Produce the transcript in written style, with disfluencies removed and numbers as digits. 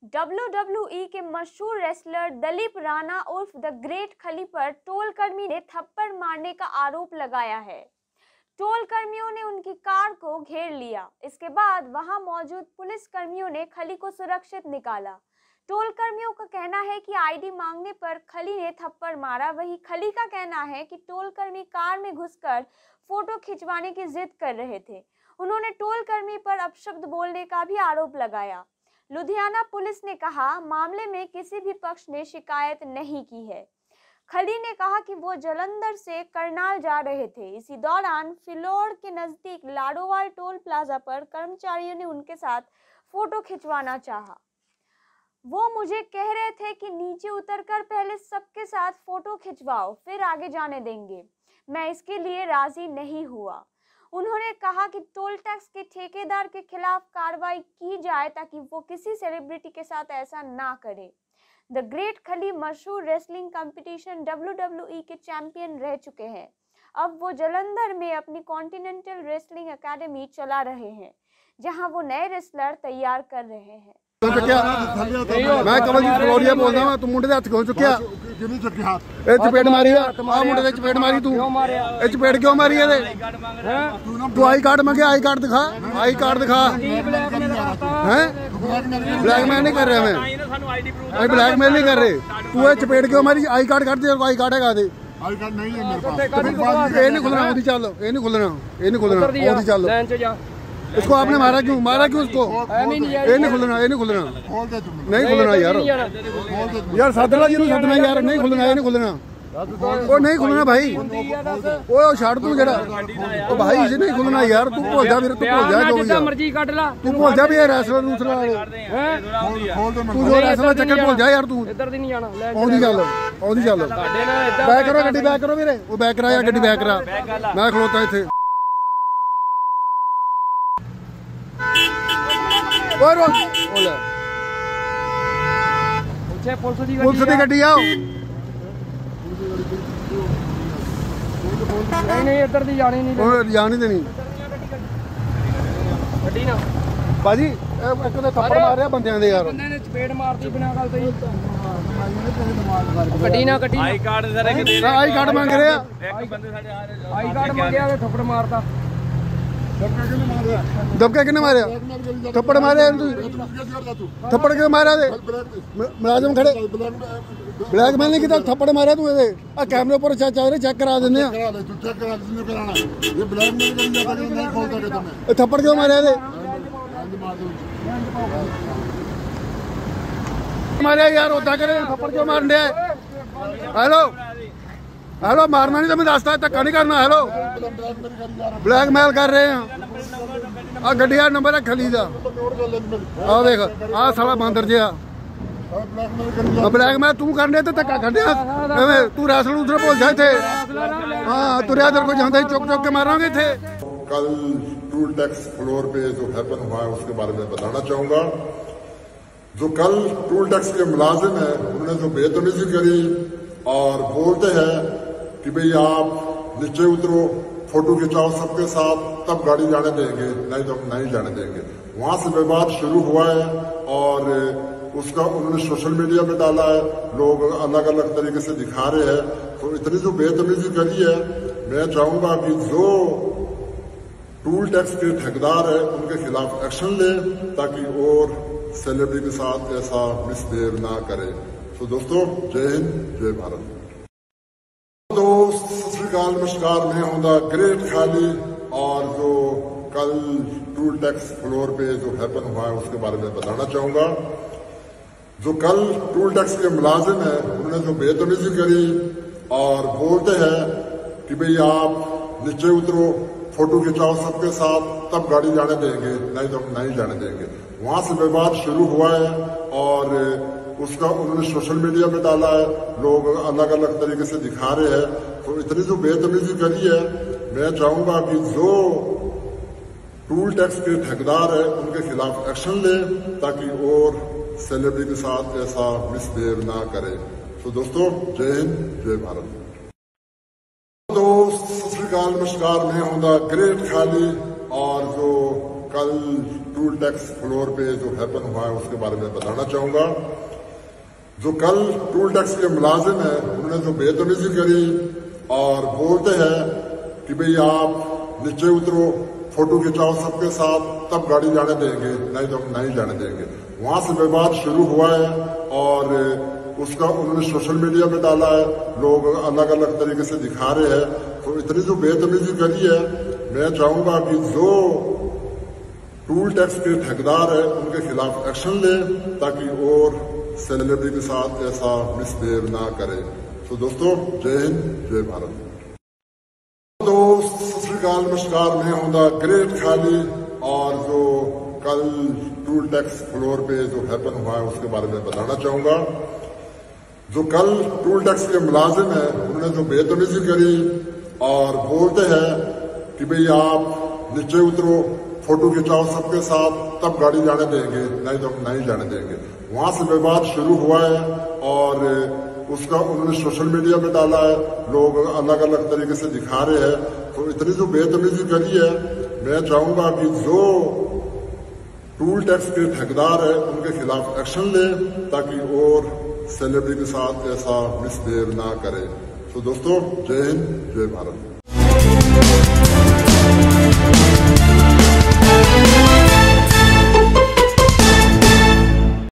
WWE के मशहूर wrestler Dilip Rana उर्फ द ग्रेट खली पर टोल कर्मी ने थप्पड़ मारने का आरोप लगाया है। टोल कर्मियों ने उनकी कार को घेर लिया। इसके बाद वहां मौजूद पुलिस कर्मियों ने खली को सुरक्षित निकाला। टोल कर्मियों का कहना है कि आईडी मांगने पर खली ने थप्पड़ मारा। वहीं खली का कहना है कि टोल कर्मी कार में घुसकर फोटो खिंचवाने की जिद कर रहे थे। उन्होंने टोल कर्मी पर अपशब्द बोलने का भी आरोप लगाया। लुधियाना पुलिस ने कहा, मामले में किसी भी पक्ष ने शिकायत नहीं की है। खली ने कहा कि वो जलंधर से करनाल जा रहे थे। इसी दौरान फिलौड़ के नजदीक लाडोवाल टोल प्लाजा पर कर्मचारियों ने उनके साथ फोटो खिंचवाना चाहा। वो मुझे कह रहे थे कि नीचे उतरकर पहले सबके साथ फोटो खिंचवाओ, फिर आगे जाने देंगे। मैं इसके लिए राजी नहीं हुआ। उन्होंने कहा कि टोल टैक्स के ठेकेदार के खिलाफ कार्रवाई की जाए ताकि वो किसी सेलिब्रिटी के साथ ऐसा ना करे। द ग्रेट खली मशहूर रेसलिंग कंपटीशन WWE के चैंपियन रह चुके हैं। अब वो जलंधर में अपनी कॉन्टिनेंटल रेसलिंग एकेडमी चला रहे हैं, जहां वो नए रेसलर तैयार कर रहे हैं। मैं कमलजीत फलोरिया बोल रहा हूँ। तू मुंडे हथ क्यों चुकिया? चपेट मारी मुंडे चपेट मारी। तू चपेट क्यों मारी है? तू आई कार्ड मंगे, आई कार्ड दिखा, आई कार्ड दिखा। हैं ब्लैकमेल नहीं कर रहे हमें, ब्लैकमेल नहीं कर रहे। तू ये चपेट क्यों मारी? आई कार्ड कर दे, आई कार्ड है दे। आई कार्ड नहीं है मेरे पास। ये नहीं खुलना, ओदी चल, ये नहीं खुलना, ये नहीं खुलना, ओदी चल। इसको आपने मारा क्यों? मारा क्यों उसको? ये नहीं खुलना, ये नहीं खुलना, नहीं खुलना यार। यार सदना जी सदना यार, नहीं खुलना, ये नहीं खुलना, वो नहीं खुलना भाई। वो छाड़ तू जरा ओ भाई, इसे नहीं खुलना यार। तू भूल जा, फिर तू भूल जा जो तू भूल जा भी ये रैसलर दूसरा तू जो रैसलर चक्कर भूल जा यार। तू ओदी चल, ओदी चल। बैक करो गड्डी, बैक करो वीरे, वो बैक करा यार, गड्डी बैक करा। मैं खलोता इत्थे। पुलिस की गड्डी आओ। नहीं इधर दी जानी नहीं, जानी देनी गड्डी ना भाजी। एक तो थप्पड़ मार रहा बंदियां दे यार, बंदे ने चपेट मारती बिना गल तो गड्डी ना गड्डी। आई कार्ड आई कार्ड मांग रहे, आई कार्ड मांगया ते थप्पड़ मारता। दबका किने मारे? थप्पड़ मारे थप्पड़ क्यों मारा? मुलाजम खड़े ब्लैकमेल नहीं किया, थप्पड़ मारा तू। कैमरे पर चेक करा देने। थप्पड़ क्यों मारे? मारे यार, उदा करे थप्पड़ क्यों मारन दिया? हेलो हेलो, मारना नहीं तो मैं दसता, धक्का नहीं करना। हेलो, ब्लैकमेल कर रहे हैं। आ गड्डी नंबर है खली का, आ देख, आ साला बांदर जिहा ब्लैकमेल तू करने तो धक्का कढ़िया। तू रैसलर दूसरे भूल जा इत्थे। हाँ तुरिया तेरे को जाता ही चुक चुक के मारांगे इत्थे। कल टोल टैक्स फ्लोर पे जो हैपन हुआ है उसके बारे में बताना चाहूंगा। जो कल टोल टैक्स के मुलाजिम है, उन्होंने जो बेतमीजी करी और बोलते हैं कि भाई आप नीचे उतरो, फोटो खिंचाओ सबके साथ, तब गाड़ी जाने देंगे, नहीं तो नहीं जाने देंगे। वहां से विवाद शुरू हुआ है और उसका उन्होंने सोशल मीडिया पे डाला है। लोग अलग अलग तरीके से दिखा रहे हैं। तो इतनी जो बेतमीजी करी है, मैं चाहूंगा कि जो टोल टैक्स के ठेकेदार है उनके खिलाफ एक्शन ले, ताकि और सेलिब्रिटी के साथ ऐसा मिसबिहेव ना करे। तो दोस्तों, जय हिंद, जय भारत। दोस्त सत श्री अकाल, नमस्कार। मैं हूं द ग्रेट खली और जो कल टोल टैक्स फ्लोर पे जो हैपन हुआ है उसके बारे में बताना चाहूंगा। जो कल टोल टैक्स के मुलाजिम है, उन्होंने जो बेतमीजी करी और बोलते हैं कि भाई आप नीचे उतरो, फोटो खिंचाओ सबके साथ, तब गाड़ी जाने देंगे, नहीं तो नहीं जाने देंगे। वहां से विवाद शुरू हुआ है और उसका उन्होंने सोशल मीडिया पे डाला है। लोग अलग अलग तरीके से दिखा रहे हैं। तो इतनी जो बेतमीजी करी है, मैं चाहूंगा कि जो टोल टैक्स के ठेकेदार है उनके खिलाफ एक्शन ले, ताकि और सेलिब्रिटी के साथ ऐसा मिसबिहेव ना करे। तो दोस्तों, जय हिंद, जय भारत। दोस्त सत श्री अकाल, नमस्कार। मैं हूं द ग्रेट खली और जो कल टूल टैक्स फ्लोर पे जो हैपन हुआ है उसके बारे में बताना चाहूंगा। जो कल टूल टैक्स के मुलाजिम है उन्होंने जो बेतमीजी करी और बोलते हैं कि भाई आप नीचे उतरो, फोटो खिंचाओ सबके साथ, तब गाड़ी जाने देंगे, नहीं तो हम नहीं जाने देंगे। वहां से विवाद शुरू हुआ है और उसका उन्होंने सोशल मीडिया में डाला है, लोग अलग अलग तरीके से दिखा रहे हैं। तो इतनी जो बेतमीजी करी है, मैं चाहूंगा कि जो टूल टैक्स के ठेकेदार है उनके खिलाफ एक्शन ले ताकि और सेलिब्रिटी के साथ ऐसा मिसबिहेव ना करे। तो दोस्तों, जय हिंद, जय भारत। दोस्त सत श्री अकाल, नमस्कार, मैं हूं द ग्रेट खाली और जो कल टूल टैक्स फ्लोर पे जो हैपन हुआ है उसके बारे में बताना चाहूंगा। जो कल टूल टैक्स के मुलाजिम है उन्होंने जो बेतमीजी करी और बोलते हैं कि भाई आप नीचे उतरो, फोटो खिंचाओ सबके साथ, तब गाड़ी जाने देंगे, नहीं तो हम नहीं जाने देंगे। वहां से विवाद शुरू हुआ है और उसका उन्होंने सोशल मीडिया में डाला है, लोग अलग अलग तरीके से दिखा रहे हैं। तो इतनी जो बेतमीजी करी है, मैं चाहूंगा कि जो टूल टैक्स के ठेकेदार है उनके खिलाफ एक्शन ले ताकि और सेलिब्रिटी के साथ ऐसा मिसबिहेव ना करे। तो दोस्तों, जय हिंद, जय भारत।